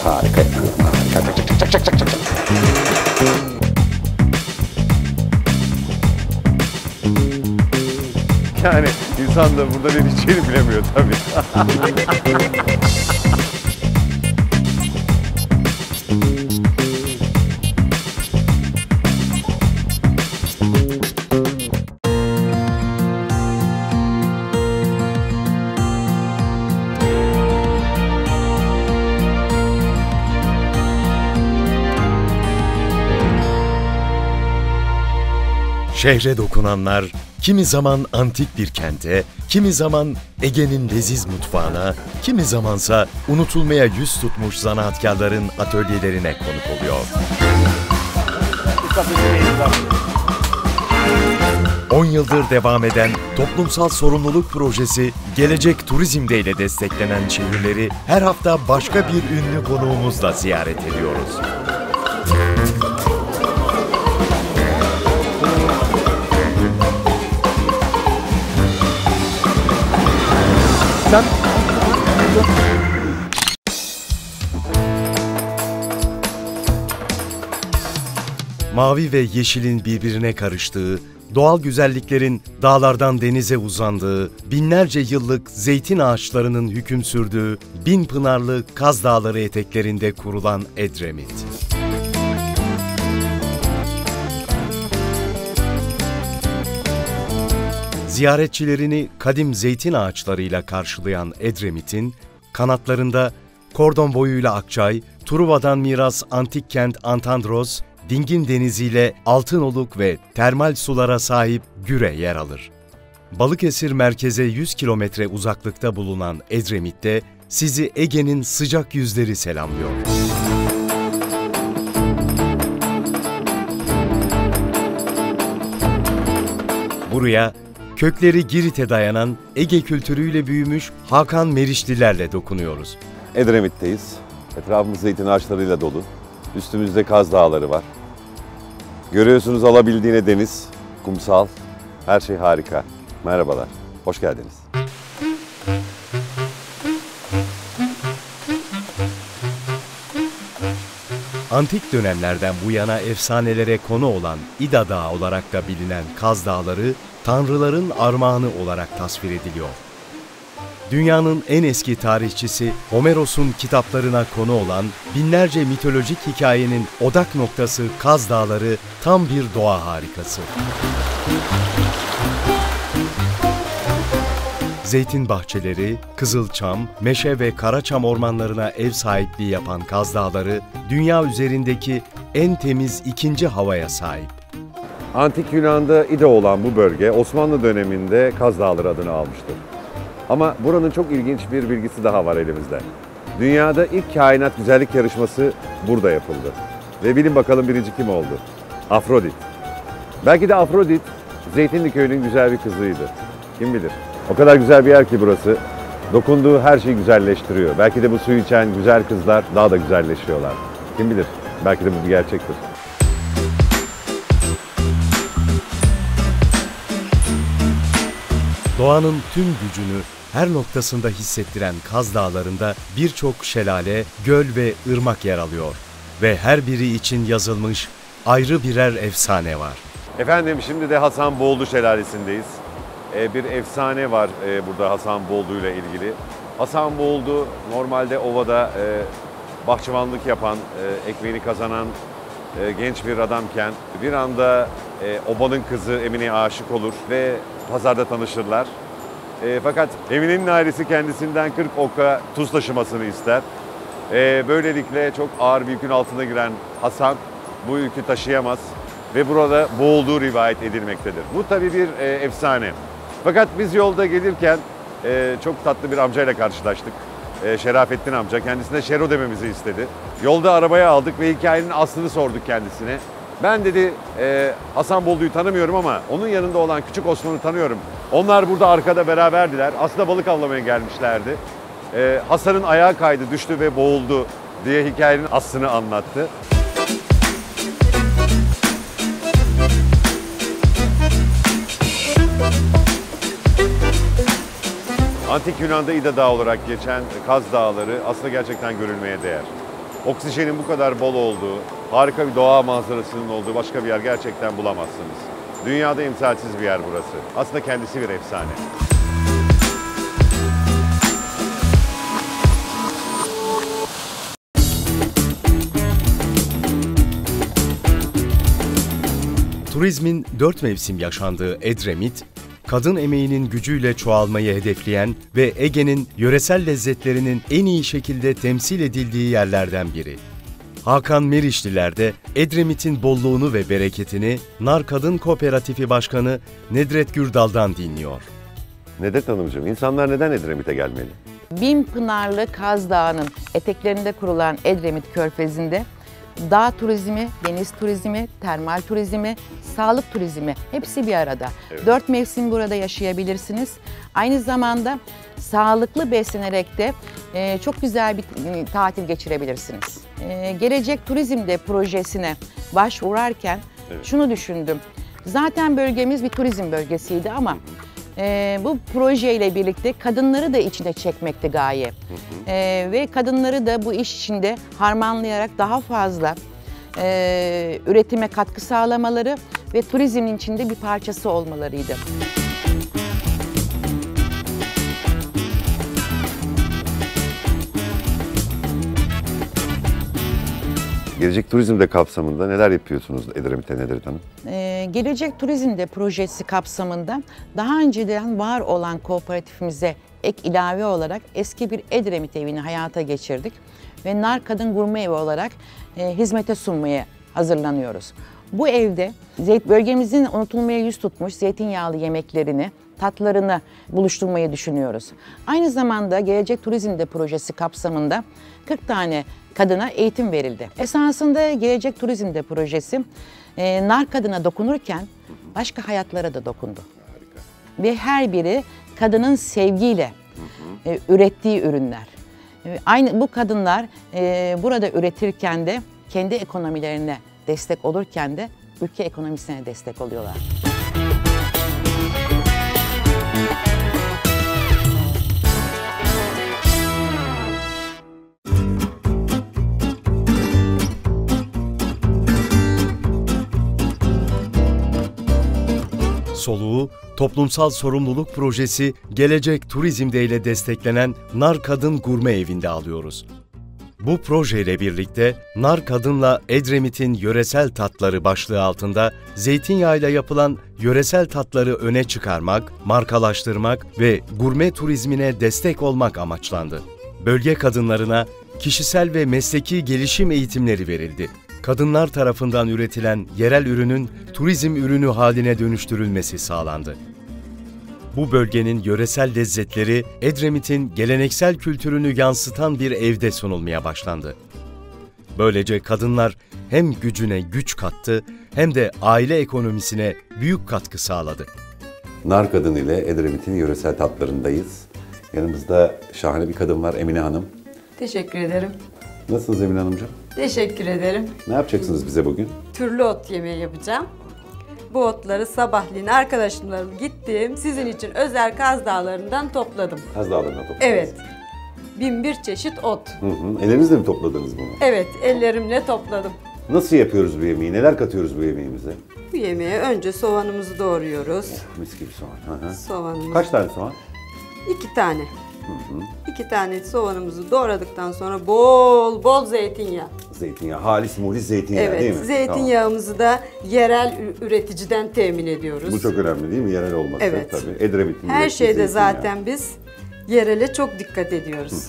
Harika yapıyorum. Harika. Çak çak çak çak çak çak. Yani insan da burada ne diyeceğini bilemiyor tabii. Şehre dokunanlar, kimi zaman antik bir kente, kimi zaman Ege'nin leziz mutfağına, kimi zamansa unutulmaya yüz tutmuş zanaatkarların atölyelerine konuk oluyor. 10 yıldır devam eden toplumsal sorumluluk projesi Gelecek Turizm'de ile desteklenen şehirleri her hafta başka bir ünlü konuğumuzla ziyaret ediyoruz. Mavi ve yeşilin birbirine karıştığı, doğal güzelliklerin dağlardan denize uzandığı, binlerce yıllık zeytin ağaçlarının hüküm sürdüğü bin pınarlı Kaz Dağları eteklerinde kurulan Edremit. Ziyaretçilerini kadim zeytin ağaçlarıyla karşılayan Edremit'in kanatlarında kordon boyuyla Akçay, Truva'dan miras antik kent Antandros, dingin deniziyle Altınoluk ve termal sulara sahip Güre yer alır. Balıkesir merkeze 100 kilometre uzaklıkta bulunan Edremit'te sizi Ege'nin sıcak yüzleri selamlıyor. Buraya kökleri Girit'e dayanan Ege kültürüyle büyümüş Hakan Meriçlilerle dokunuyoruz. Edremit'teyiz. Etrafımız zeytin ağaçlarıyla dolu. Üstümüzde Kaz Dağları var. Görüyorsunuz alabildiğine deniz, kumsal, her şey harika. Merhabalar, hoş geldiniz. Antik dönemlerden bu yana efsanelere konu olan İda Dağı olarak da bilinen Kaz Dağları, tanrıların armağanı olarak tasvir ediliyor. Dünyanın en eski tarihçisi Homeros'un kitaplarına konu olan binlerce mitolojik hikayenin odak noktası Kaz Dağları tam bir doğa harikası. Zeytin bahçeleri, kızılçam, meşe ve karaçam ormanlarına ev sahipliği yapan Kaz Dağları, dünya üzerindeki en temiz ikinci havaya sahip. Antik Yunan'da İda olan bu bölge Osmanlı döneminde Kaz Dağları adını almıştır. Ama buranın çok ilginç bir bilgisi daha var elimizde. Dünyada ilk kainat güzellik yarışması burada yapıldı. Ve bilin bakalım birinci kim oldu? Afrodit. Belki de Afrodit, Zeytinli Köyü'nün güzel bir kızıydı. Kim bilir? O kadar güzel bir yer ki burası. Dokunduğu her şeyi güzelleştiriyor. Belki de bu suyu içen güzel kızlar daha da güzelleşiyorlar. Kim bilir? Belki de bu bir gerçektir. Doğanın tüm gücünü her noktasında hissettiren Kaz Dağları'nda birçok şelale, göl ve ırmak yer alıyor. Ve her biri için yazılmış ayrı birer efsane var. Efendim şimdi de Hasanboğuldu Şelalesi'ndeyiz. Bir efsane var burada Hasanboğuldu ile ilgili. Hasanboğuldu normalde ovada bahçıvanlık yapan, ekmeğini kazanan genç bir adamken bir anda obanın kızı Emine'ye aşık olur ve pazarda tanışırlar. Fakat Emine'nin ailesi kendisinden 40 oka tuz taşımasını ister. Böylelikle çok ağır bir yükün altına giren Hasan bu yükü taşıyamaz ve burada boğulduğu rivayet edilmektedir. Bu tabii bir efsane. Fakat biz yolda gelirken çok tatlı bir amcayla karşılaştık. Şerafettin amca. Kendisine Şero dememizi istedi. Yolda arabaya aldık ve hikayenin aslını sorduk kendisine. Ben dedi Hasanboğuldu'yu tanımıyorum ama onun yanında olan Küçük Osman'ı tanıyorum. Onlar burada arkada beraberdiler. Aslında balık avlamaya gelmişlerdi. Hasan'ın ayağı kaydı, düştü ve boğuldu diye hikayenin aslını anlattı. Antik Yunan'da İda Dağı olarak geçen Kaz Dağları aslında gerçekten görülmeye değer. Oksijenin bu kadar bol olduğu, harika bir doğa manzarasının olduğu başka bir yer gerçekten bulamazsınız. Dünyada imsalsiz bir yer burası. Aslında kendisi bir efsane. Turizmin 4 mevsim yaşandığı Edremit, kadın emeğinin gücüyle çoğalmayı hedefleyen ve Ege'nin yöresel lezzetlerinin en iyi şekilde temsil edildiği yerlerden biri. Hakan Meriçliler de Edremit'in bolluğunu ve bereketini Nar Kadın Kooperatifi Başkanı Nedret Gürdal'dan dinliyor. Nedret Hanımcığım, insanlar neden Edremit'e gelmeli? Binpınarlı Kaz Dağı'nın eteklerinde kurulan Edremit Körfezi'nde dağ turizmi, deniz turizmi, termal turizmi, sağlık turizmi hepsi bir arada. Evet. 4 mevsim burada yaşayabilirsiniz. Aynı zamanda sağlıklı beslenerek de çok güzel bir tatil geçirebilirsiniz. Gelecek Turizm'de projesine başvurarken şunu düşündüm. Zaten bölgemiz bir turizm bölgesiydi ama bu projeyle birlikte kadınları da içine çekmekte gaye. Ve kadınları da bu iş içinde harmanlayarak daha fazla üretime katkı sağlamaları ve turizmin içinde bir parçası olmalarıydı. Gelecek Turizm'de kapsamında neler yapıyorsunuz Edremit'e Nedret Hanım? Gelecek Turizm'de projesi kapsamında daha önceden var olan kooperatifimize ek ilave olarak eski bir Edremit evini hayata geçirdik ve Nar Kadın Gurme Evi olarak hizmete sunmaya hazırlanıyoruz. Bu evde bölgemizin unutulmaya yüz tutmuş zeytinyağlı yemeklerini, tatlarını buluşturmayı düşünüyoruz. Aynı zamanda Gelecek Turizm'de projesi kapsamında 40 tane kadına eğitim verildi. Esasında Gelecek Turizm'de projesi nar kadına dokunurken başka hayatlara da dokundu. Harika. Ve her biri kadının sevgiyle ürettiği ürünler. Aynı bu kadınlar burada üretirken de kendi ekonomilerine destek olurken de ülke ekonomisine destek oluyorlar. Soluğu, toplumsal sorumluluk projesi Gelecek Turizm'de ile desteklenen Nar Kadın Gurme Evi'nde alıyoruz. Bu projeyle birlikte Nar Kadın'la Edremit'in yöresel tatları başlığı altında zeytinyağıyla yapılan yöresel tatları öne çıkarmak, markalaştırmak ve gurme turizmine destek olmak amaçlandı. Bölge kadınlarına kişisel ve mesleki gelişim eğitimleri verildi. Kadınlar tarafından üretilen yerel ürünün turizm ürünü haline dönüştürülmesi sağlandı. Bu bölgenin yöresel lezzetleri Edremit'in geleneksel kültürünü yansıtan bir evde sunulmaya başlandı. Böylece kadınlar hem gücüne güç kattı hem de aile ekonomisine büyük katkı sağladı. Nar Kadın ile Edremit'in yöresel tatlarındayız. Yanımızda şahane bir kadın var, Emine Hanım. Teşekkür ederim. Nasılsınız Emine Hanımcığım? Teşekkür ederim. Ne yapacaksınız bize bugün? Türlü ot yemeği yapacağım. Bu otları sabahleyin arkadaşlarım gittim. Sizin için özel Kaz Dağları'ndan topladım. Kaz Dağları'na topladınız. Evet. 1001 çeşit ot. Ellerinizle mi topladınız bunu? Evet, ellerimle topladım. Nasıl yapıyoruz bu yemeği? Neler katıyoruz bu yemeğimize? Bu yemeğe önce soğanımızı doğruyoruz. Mis gibi soğan. Hı hı. Soğanımız. Kaç tane soğan? 2 tane. 2 tane soğanımızı doğradıktan sonra bol bol zeytinyağı. Zeytinyağı, halis muhlis zeytinyağı Evet, değil mi? zeytinyağımızı da yerel üreticiden temin ediyoruz. Tamam. Bu çok önemli değil mi? Yerel olması Evet. tabii. Edremit'in Her ürettiği şeyde zeytinyağı. zaten biz yerele çok dikkat ediyoruz.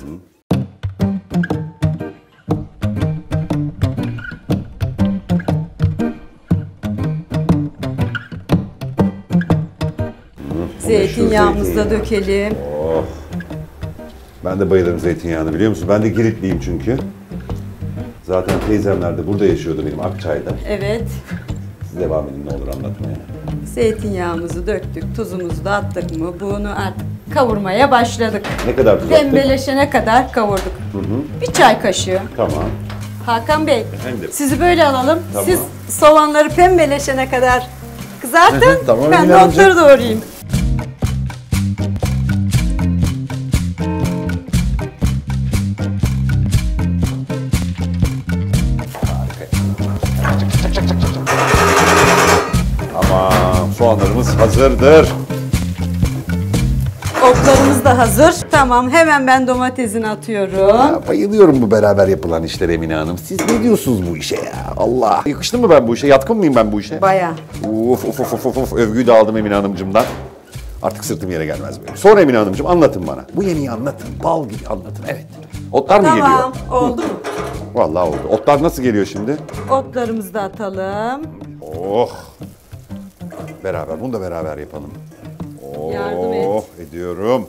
Zeytinyağımızı da dökelim. Oh. Ben de bayılırım zeytinyağını biliyor musun? Ben de Giritliyim çünkü. Zaten teyzemler de burada yaşıyordu benim Akçay'da. Evet. Siz devam edin ne olur anlatmaya. Zeytinyağımızı döktük, tuzumuzu da attık mı bunu artık kavurmaya başladık. Ne kadar tuz attık? Pembeleşene kadar kavurduk. Bir çay kaşığı. Tamam. Hakan Bey, Efendim? sizi böyle alalım. Tamam. Siz soğanları pembeleşene kadar kızartın. Tamam, ben de Emine otları doğrayayım. soğanlarımız hazırdır. Otlarımız da hazır. Tamam, hemen ben domatesini atıyorum. Ya, bayılıyorum bu beraber yapılan işlere Emine Hanım. Siz ne diyorsunuz bu işe ya? Allah. Yakıştı mı ben bu işe? Yatkın mıyım ben bu işe? Bayağı. Of. Övgüyü de aldım Emine Hanımcığımdan. Artık sırtım yere gelmez böyle. Sonra Emine Hanımcığım anlatın bana. Bu yemeği anlatın. Bal gibi anlatın. Evet. Otlar mı geliyor? Tamam, oldu mu? Vallahi oldu. Otlar nasıl geliyor şimdi? Otlarımızı da atalım. Oh. Beraber. Bunu da beraber yapalım. Oh. Yardım et. Ediyorum.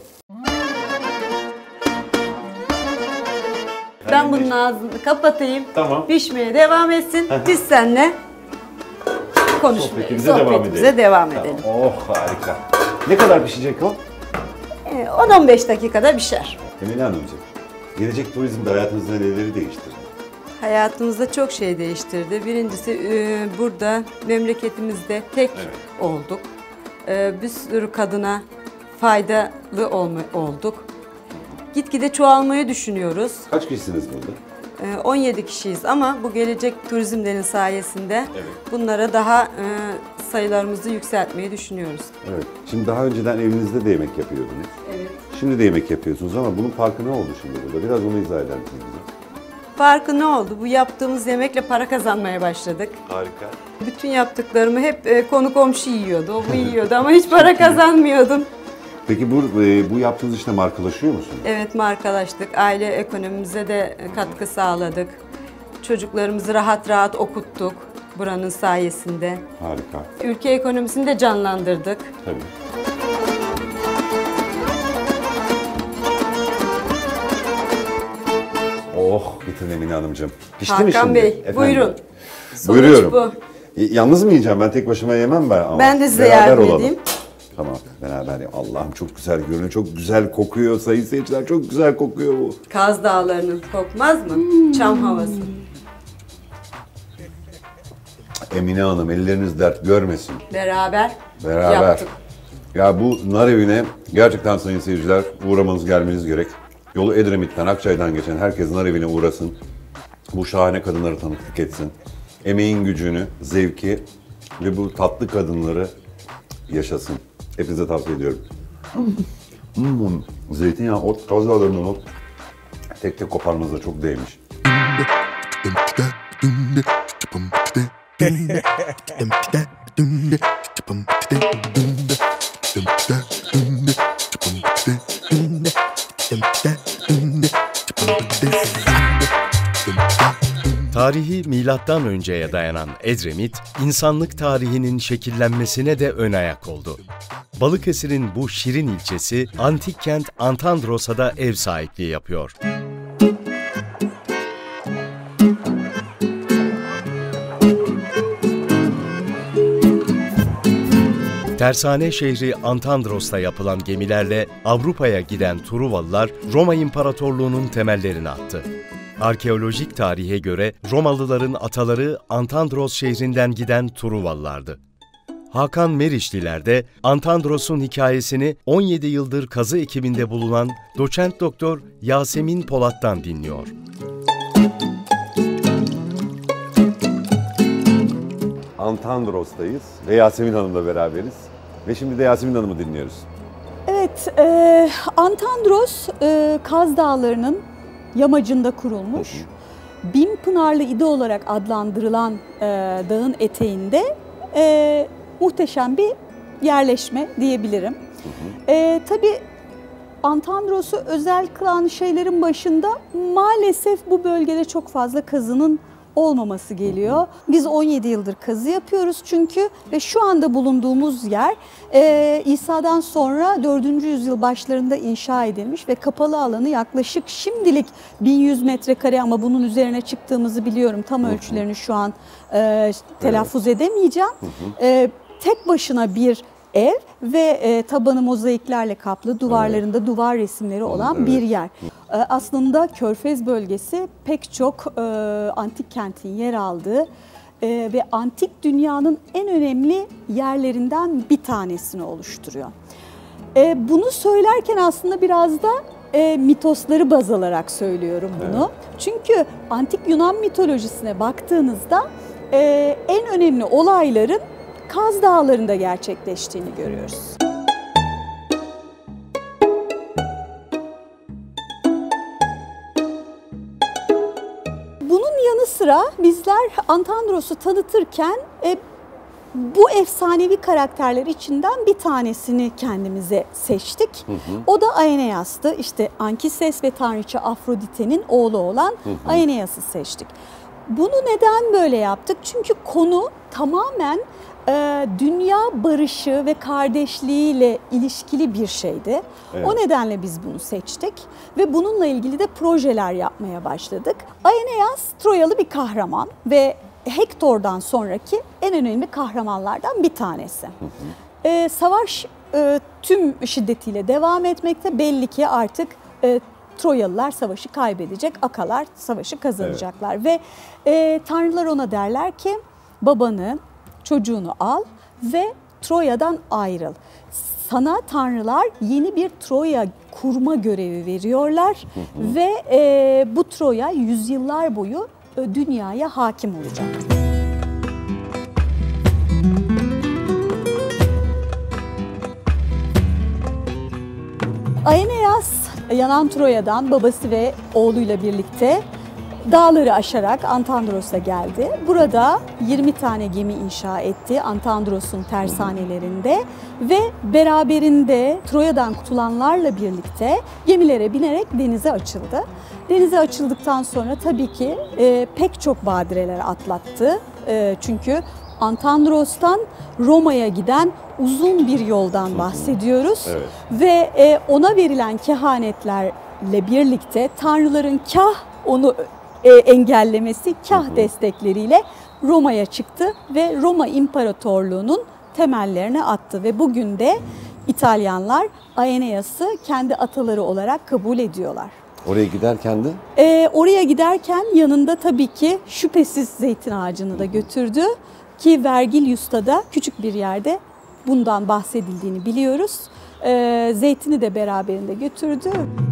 Ben bunun ağzını kapatayım. Tamam. Pişmeye devam etsin. Biz seninle konuşmaya, Sohbetimize devam edelim. Oh harika. Ne kadar pişecek o? 10-15 dakikada pişer. Emine Hanımcığım, gelecek turizmde hayatınızda neleri değiştirdi? Hayatımızda çok şey değiştirdi. Birincisi burada memleketimizde tek olduk. Bir sürü kadına faydalı olduk. Gitgide çoğalmayı düşünüyoruz. Kaç kişisiniz burada? 17 kişiyiz ama bu gelecek turizmlerin sayesinde bunlara daha sayılarımızı yükseltmeyi düşünüyoruz. Evet. Şimdi daha önceden evinizde de yemek yapıyordunuz. Evet. Şimdi de yemek yapıyorsunuz ama bunun farkı ne oldu şimdi burada? Biraz onu izah eder misiniz bize? Farkı ne oldu? Bu yaptığımız yemekle para kazanmaya başladık. Harika. Bütün yaptıklarımı hep konu komşu yiyordu, o bu yiyordu ama hiç para kazanmıyordum. Peki bu yaptığınız işte markalaşıyor musunuz? Evet, markalaştık. Aile ekonomimize de katkı sağladık. Çocuklarımızı rahat rahat okuttuk buranın sayesinde. Harika. Ülke ekonomisini de canlandırdık. Tabii. Oh, bitirin Emine Hanımcığım. Pişti mi Hakan şimdi? Bey, Efendim? buyurun. Sonuç Buyuruyorum. bu. Yalnız mı yiyeceğim? Ben tek başıma yemem ben ama. Ben de size Beraber yardım olalım. edeyim. Tamam, beraber yiyeyim. Allah'ım çok güzel görünüyor, çok güzel kokuyor sayın seyirciler. Çok güzel kokuyor bu. Kaz Dağları'nın kokmaz mı? Çam havası. Emine Hanım elleriniz dert görmesin. Beraber yaptık. Ya bu nar evine gerçekten sayın seyirciler uğramanız gelmeniz gerek. Yolu Edremit'ten, Akçay'dan geçen herkes nar evine uğrasın. Bu şahane kadınları tanıklık etsin. Emeğin gücünü, zevki ve bu tatlı kadınları yaşasın. Hepinize tavsiye ediyorum. Zeytinyağı, ot, Kaz Dağları'nın ot. Tek tek koparmanız da çok değmiş. Tarihi milattan önceye dayanan Edremit, insanlık tarihinin şekillenmesine de ön ayak oldu. Balıkesir'in bu şirin ilçesi, antik kent Antandros'a da ev sahipliği yapıyor. Tersane şehri Antandros'ta yapılan gemilerle Avrupa'ya giden Truvalılar, Roma İmparatorluğu'nun temellerini attı. Arkeolojik tarihe göre Romalıların ataları Antandros şehrinden giden Truvalılardı. Hakan Meriçliler de Antandros'un hikayesini 17 yıldır kazı ekibinde bulunan doçent doktor Yasemin Polat'tan dinliyor. Antandros'tayız ve Yasemin Hanım'la beraberiz. Ve şimdi de Yasemin Hanım'ı dinliyoruz. Evet, Antandros Kaz Dağları'nın yamacında kurulmuş. Bin Pınarlı İdi olarak adlandırılan dağın eteğinde muhteşem bir yerleşme diyebilirim. Tabii Antandros'u özel kılan şeylerin başında maalesef bu bölgede çok fazla kazının olmaması geliyor. Biz 17 yıldır kazı yapıyoruz çünkü ve şu anda bulunduğumuz yer İsa'dan sonra 4. yüzyıl başlarında inşa edilmiş ve kapalı alanı yaklaşık şimdilik 1100 metrekare ama bunun üzerine çıktığımızı biliyorum. Tam ölçülerini şu an telaffuz edemeyeceğim. Tek başına bir ev ve tabanı mozaiklerle kaplı, duvarlarında duvar resimleri olan bir yer. Aslında Körfez bölgesi pek çok antik kentin yer aldığı ve antik dünyanın en önemli yerlerinden bir tanesini oluşturuyor. Bunu söylerken aslında biraz da mitosları baz alarak söylüyorum bunu. Çünkü antik Yunan mitolojisine baktığınızda en önemli olayların Kaz Dağları'nda gerçekleştiğini görüyoruz. Bunun yanı sıra bizler Antandros'u tanıtırken bu efsanevi karakterler içinden bir tanesini kendimize seçtik. O da Aeneas'tı. İşte Ankises ve tanrıça Afrodite'nin oğlu olan Aeneas'ı seçtik. Bunu neden böyle yaptık? Çünkü konu tamamen dünya barışı ve kardeşliğiyle ilişkili bir şeydi. Evet. O nedenle biz bunu seçtik ve bununla ilgili de projeler yapmaya başladık. Aeneas Troyalı bir kahraman ve Hektor'dan sonraki en önemli kahramanlardan bir tanesi. Savaş tüm şiddetiyle devam etmekte. Belli ki artık Troyalılar savaşı kaybedecek, Akalar savaşı kazanacaklar. Evet. Ve tanrılar ona derler ki babanı, çocuğunu al ve Troya'dan ayrıl. Sana tanrılar yeni bir Troya kurma görevi veriyorlar ve bu Troya yüzyıllar boyu dünyaya hakim olacak. Aeneas yanan Troya'dan babası ve oğluyla birlikte dağları aşarak Antandros'a geldi. Burada 20 tane gemi inşa etti Antandros'un tersanelerinde ve beraberinde Troya'dan kurtulanlarla birlikte gemilere binerek denize açıldı. Denize açıldıktan sonra tabii ki pek çok badireler atlattı. Çünkü Antandros'tan Roma'ya giden uzun bir yoldan bahsediyoruz. Evet. Ve ona verilen kehanetlerle birlikte tanrıların kah onu engellemesi, kah destekleriyle Roma'ya çıktı ve Roma İmparatorluğu'nun temellerini attı. Ve bugün de İtalyanlar Aeneas'ı kendi ataları olarak kabul ediyorlar. Oraya giderken de? Oraya giderken yanında tabii ki şüphesiz zeytin ağacını da götürdü. Ki Vergilius'ta da küçük bir yerde bundan bahsedildiğini biliyoruz. Zeytini de beraberinde götürdü.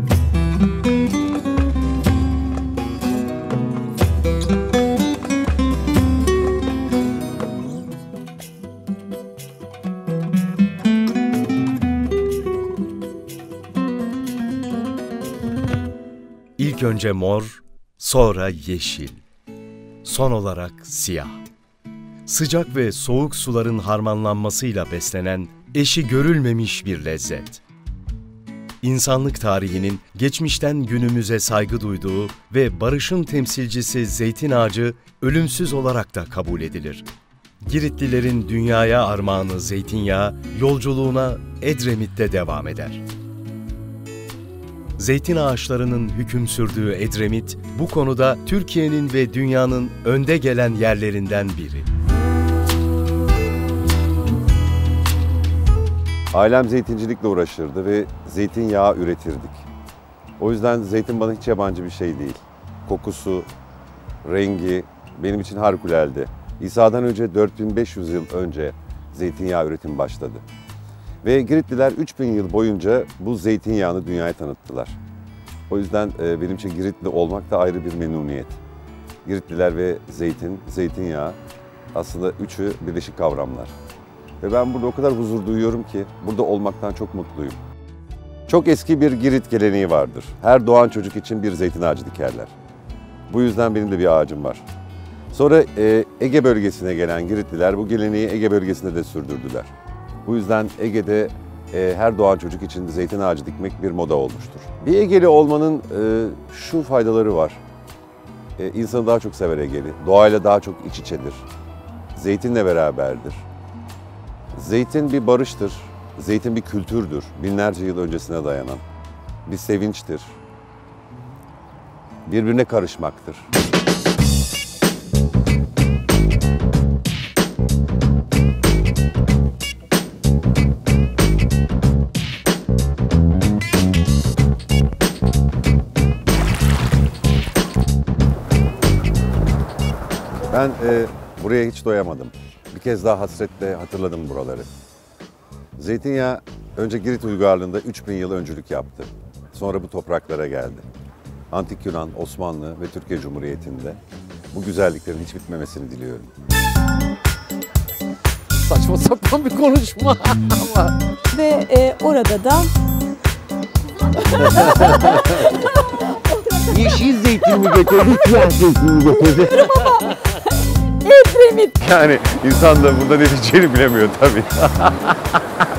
İlk önce mor, sonra yeşil, son olarak siyah. Sıcak ve soğuk suların harmanlanmasıyla beslenen eşi görülmemiş bir lezzet. İnsanlık tarihinin geçmişten günümüze saygı duyduğu ve barışın temsilcisi zeytin ağacı ölümsüz olarak da kabul edilir. Giritlilerin dünyaya armağanı zeytinyağı yolculuğuna Edremit'te devam eder. Zeytin ağaçlarının hüküm sürdüğü Edremit, bu konuda Türkiye'nin ve dünyanın önde gelen yerlerinden biri. Ailem zeytincilikle uğraşırdı ve zeytinyağı üretirdik. O yüzden zeytin bana hiç yabancı bir şey değil. Kokusu, rengi benim için harikulade. İsa'dan önce 4500 yıl önce zeytinyağı üretimi başladı. Ve Giritliler 3000 yıl boyunca bu zeytinyağını dünyaya tanıttılar. O yüzden benim için Giritli olmak da ayrı bir memnuniyet. Giritliler ve zeytinyağı aslında üçü birleşik kavramlar. Ve ben burada o kadar huzur duyuyorum ki burada olmaktan çok mutluyum. Çok eski bir Girit geleneği vardır. Her doğan çocuk için bir zeytin ağacı dikerler. Bu yüzden benim de bir ağacım var. Sonra Ege bölgesine gelen Giritliler bu geleneği Ege bölgesinde de sürdürdüler. Bu yüzden Ege'de her doğan çocuk için zeytin ağacı dikmek bir moda olmuştur. Bir Egeli olmanın şu faydaları var. İnsanı daha çok sever Egeli. Doğayla daha çok iç içedir. Zeytinle beraberdir. Zeytin bir barıştır. Zeytin bir kültürdür. Binlerce yıl öncesine dayanan. Bir sevinçtir. Birbirine karışmaktır. Ben buraya hiç doyamadım. Bir kez daha hasretle hatırladım buraları. Zeytinyağı önce Girit uygarlığında 3000 yıl öncülük yaptı. Sonra bu topraklara geldi. Antik Yunan, Osmanlı ve Türkiye Cumhuriyeti'nde bu güzelliklerin hiç bitmemesini diliyorum. saçma sapan bir konuşma. Ve orada da Yeşil zeytin mi getirdi, siyah zeytin mi getirdi? Edremit Yani insan da burada ne diyeceğini bilemiyor tabii.